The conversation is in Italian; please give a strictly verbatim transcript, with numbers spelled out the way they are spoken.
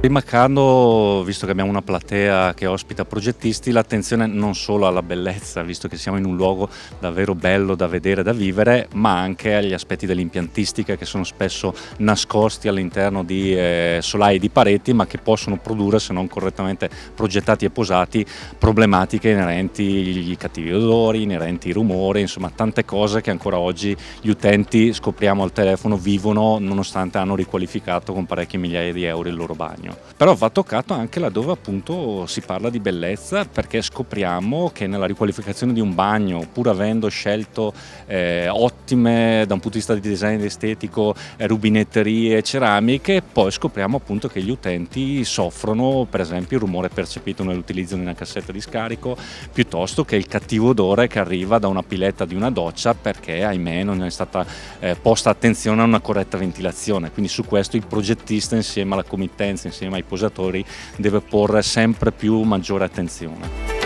Rimarcando, visto che abbiamo una platea che ospita progettisti, l'attenzione non solo alla bellezza, visto che siamo in un luogo davvero bello da vedere, da vivere, ma anche agli aspetti dell'impiantistica che sono spesso nascosti all'interno di eh, solai di pareti, ma che possono produrre, se non correttamente progettati e posati, problematiche inerenti ai cattivi odori, inerenti ai rumori, insomma tante cose che ancora oggi gli utenti, scopriamo al telefono, vivono nonostante hanno riqualificato con parecchie migliaia di euro il loro bagno. Però va toccato anche laddove appunto si parla di bellezza, perché scopriamo che nella riqualificazione di un bagno, pur avendo scelto eh, ottime da un punto di vista di design estetico eh, rubinetterie, ceramiche, poi scopriamo appunto che gli utenti soffrono per esempio il rumore percepito nell'utilizzo di una cassetta di scarico, piuttosto che il cattivo odore che arriva da una piletta di una doccia, perché ahimè non è stata eh, posta attenzione a una corretta ventilazione. Quindi su questo il progettista, insieme alla committenza, insieme ai posatori, deve porre sempre più maggiore attenzione.